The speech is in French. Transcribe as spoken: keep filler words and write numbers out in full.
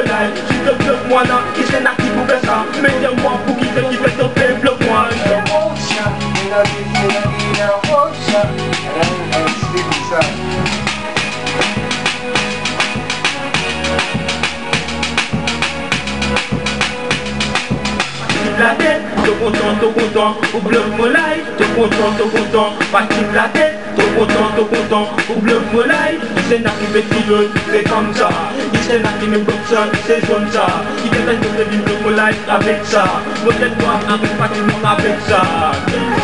live. Si te bloque moi là, qui c'est là qui vous fait ça? Mettez-moi pour qui c'est qui fait tomber, bloque-moi. La tête, t'es content, t'es content, ou bloque mon live, t'es content, t'es content, pas de la tête, t'es content, t'es content, ou bloque mon live, c'est là qui fait pilote, c'est comme ça, c'est là qui me bloque ça, c'est comme ça, il te fait de bloque mon live avec ça, peut-être toi, avec pas tout le monde avec ça.